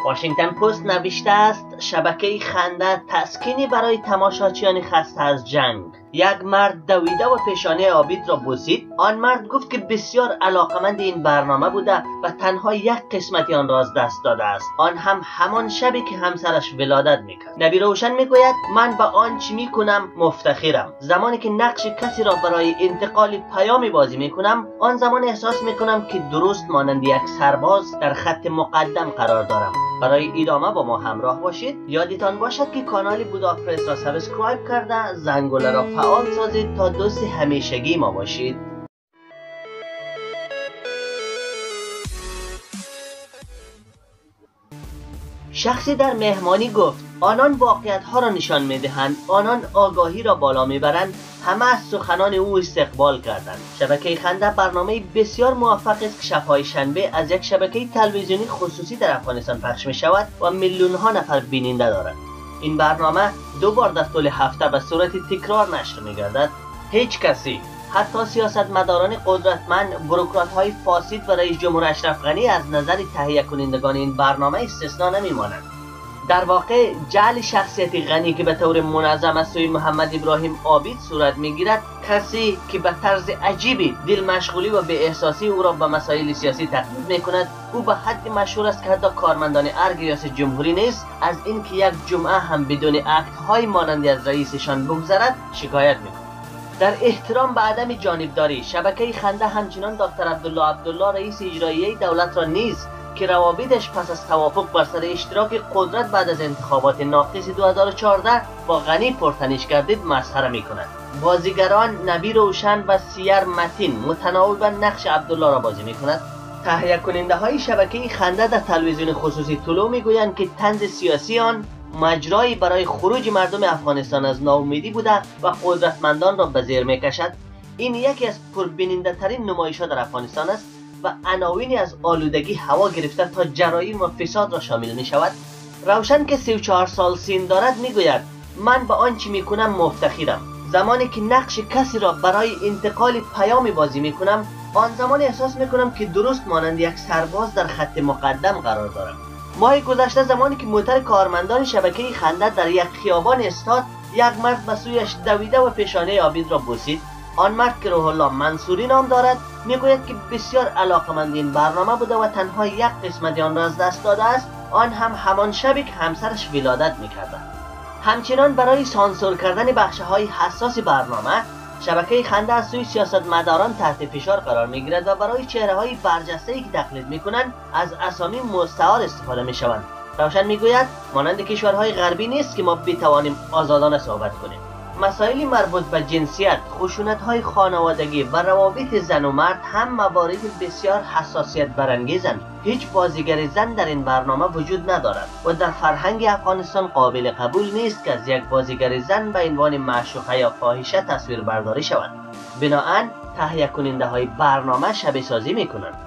واشنگتن پست نوشته است شبکه خنده تسکینی برای تماشاچیان خسته از جنگ. یک مرد دویده و پیشانی عابید را بوسید. آن مرد گفت که بسیار علاقمند این برنامه بوده و تنها یک قسمتی آن را از دست داده است، آن هم همان شبی که همسرش ولادت میکرد. نبی روشن میگوید من به آنچه میکنم مفتخرم. زمانی که نقش کسی را برای انتقال پیامی بازی میکنم، آن زمان احساس میکنم که درست مانند یک سرباز در خط مقدم قرار دارم. برای ادامه با ما همراه باشید. یادتان باشد که کانال بوداپرس را سابسکرایب کرده زنگوله را فعال سازید تا دوست همیشگی ما باشید. شخصی در مهمانی گفت آنان واقعیت‌ها را نشان می‌دهند، آنان آگاهی را بالا می‌برند. همه از سخنان او استقبال کردند. شبکه خنده برنامه بسیار موفق است که شب‌های شنبه از یک شبکه تلویزیونی خصوصی در افغانستان پخش می‌شود و میلیون‌ها نفر بیننده دارد. این برنامه 2 بار در طول هفته به صورت تکرار نشر می‌گردد. هیچ کسی، حتی سیاستمداران قدرتمند، بروکرات‌های فاسد و رئیس جمهور اشرف غنی از نظر تهیه کنندگان این برنامه استثنا نمی‌مانند. در واقع جعل شخصیت غنی که به طور منظم از سوی محمد ابراهیم عابید صورت می‌گیرد، کسی که به طرز عجیبی دل مشغولی و بی احساسی او را به مسائل سیاسی تقلید می‌کند. او به حد مشهور است که حتی کارمندان ارگ ریاست جمهوری نیز از اینکه یک جمعه هم بدون اکت‌های مانندی از رئیسشان بگذرد شکایت می‌کنند. در احترام به عدم جانبداری، شبکه خنده همچنان دکتر عبدالله رئیس اجرایی دولت را نیز که روابطش پس از توافق بر سر اشتراک قدرت بعد از انتخابات ناقص 2014 با غنی پرتنش گردید مسخره می‌کند. بازیگران نبی روشن و سیر متین متناوباً نقش عبدالله را بازی می‌کند. تهیه کننده های شبکه خنده در تلویزیون خصوصی طلوع می‌گویند که طنز سیاسی آن مجرایی برای خروج مردم افغانستان از ناامیدی بوده و قدرتمندان را به زیر می‌کشد. این یکی از پربیننده ترین نمایش‌ها در افغانستان است و عناوینی از آلودگی هوا گرفته تا جرایم و فساد را شامل می‌شود. روشن که 34 سال سن دارد می‌گوید من به آنچه می‌کنم مفتخرم. زمانی که نقش کسی را برای انتقال پیامی بازی می‌کنم، آن زمان احساس می‌کنم که درست مانند یک سرباز در خط مقدم قرار دارم. ماه گذشته زمانی که موتر کارمندان شبکه خنده در یک خیابان ایستاد، یک مرد به سویش دویده و پیشانی عابید را بوسید. آن مرد که روح الله منصوری نام دارد میگوید که بسیار علاقمند این برنامه بوده و تنها یک قسمت آن را از دست داده است، آن هم همان شبی که همسرش ولادت میکرده. همچنان برای سانسور کردن بخش‌های حساس برنامه، شبکه خنده از سوی سیاستمداران تحت فشار قرار میگیرد و برای چهره‌های برجسته‌ای که تقلید میکنند از اسامی مستعار استفاده میشوند. روشن میگوید مانند کشورهای غربی نیست که ما بتوانیم آزادانه صحبت کنیم. مسائل مربوط به جنسیت، خشونت‌های خانوادگی و روابط زن و مرد هم موارد بسیار حساسیت برانگیزند. هیچ بازیگر زن در این برنامه وجود ندارد و در فرهنگ افغانستان قابل قبول نیست که از یک بازیگر زن به عنوان معشوقه یا فاحشه تصویر برداری شود. بنابراین تهیه کننده های برنامه شبیه سازی میکنند.